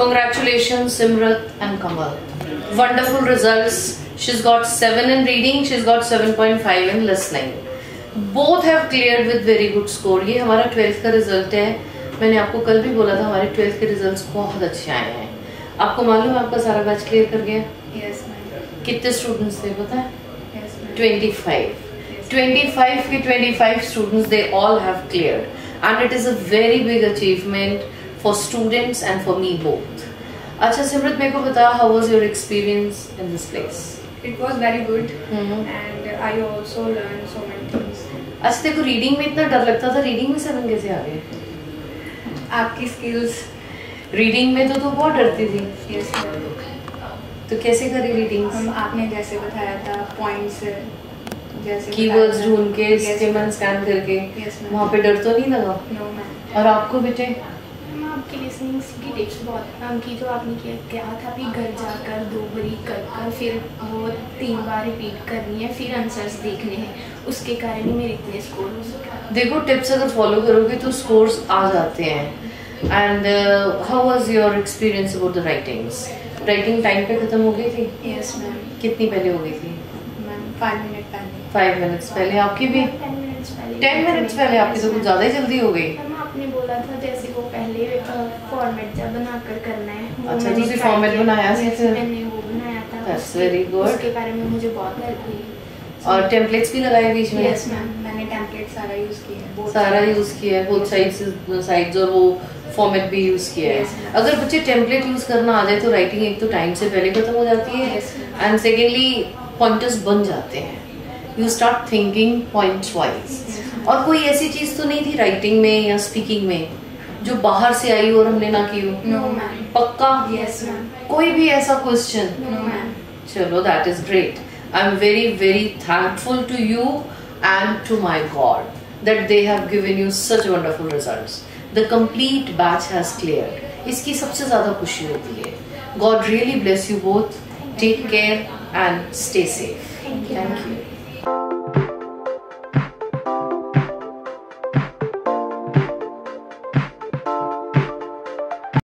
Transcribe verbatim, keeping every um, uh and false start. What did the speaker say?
Congratulations, Simrat and Kamal. Wonderful results. She's got seven in reading. She's got seven point five in listening. Both have cleared with very good score. ये हमारा twelfth का result है. मैंने आपको कल भी बोला था हमारे ट्वेल्थ के रिजल्ट्स बहुत अच्छे आए हैं. आपको मालूम है आपका सारा बैच क्लियर कर गया? Yes, ma'am. कितने स्टूडेंट्स थे पता है? Yes, ma'am. twenty-five. twenty-five के twenty-five students, they all have cleared, and it is a very big achievement for students and for me both. अच्छा सिमरत मेरे को बता, how was your experience in this place? It was very good, mm-hmm. and I also learned so many things. अच्छा देखो reading में इतना डर लगता था, रीडिंग में सेवन कैसे आ गए? आपकी स्किल्स. रीडिंग में तो तू बहुत डरती थी. Yes, ma'am. तो कैसे करी रीडिंग? हम आपने जैसे बताया था पॉइंट्स जैसे कीवर्ड्स ढूंढ के स्कीमन स्कैन करके. yes, वहाँ पे डर तो नहीं लगा? No, ma'am. और आपको बेटे? आपकी लिसनिंग की टिप्स बहुत काम की जो आपने किया क्या था कि घर जाकर दो बारी कर कर फिर वो तीन बार रिपीट करनी है, फिर आंसर्स देखने हैं, उसके कारण ही मेरे इतने स्कोर हो सके. देखो टिप्स अगर फॉलो करोगे तो स्कोर्स आ जाते हैं. And how was your experience about the writings? Writing time पे खत्म हो गई थी? Yes ma'am. कितनी पहले हो गई थी? मैम फाइव मिनट पहले. फाइव मिनट्स पहले. आपकी भी टेन मिनट्स पहले. टेन मिनट्स पहले आपकी तो कुछ ज़्यादा ही जल्दी हो गई. आपने बोला था जैसे वो पहले फॉर्मेट जब बनाकर करना है. अच्छा दूसरी फॉर्मेट बनाया है फिर मैंने वो बनाया था. That's very good. उसके बारे में मुझे बहुत हेल्प हुई. और टेम्पलेट्स भी लगाए बीच में? यस मैम, मैंने टेम्पलेट सारा यूज किया है. सारा यूज किया है, बोथ साइड्स साइड्स और वो फॉर्मेट भी यूज किया है. अगर बच्चे टेम्पलेट यूज करना आ जाए तो राइटिंग एक तो टाइम से पहले खत्म हो जाती है, एंड सेकेंडली पॉइंटर्स बन जाते हैं. You start thinking points wise. और कोई ऐसी चीज तो नहीं थी राइटिंग में या स्पीकिंग में जो बाहर से आई और हमने ना की हो? No ma'am. पक्का? Yes ma'am. कोई भी ऐसा क्वेश्चन? No ma'am. चलो that is great. I am very very thankful to you and to my God that they have given you such wonderful results. The complete batch has cleared. इसकी सबसे ज़्यादा खुशी होती है. God really bless you both. Take care and stay safe. Thank you. Thank you.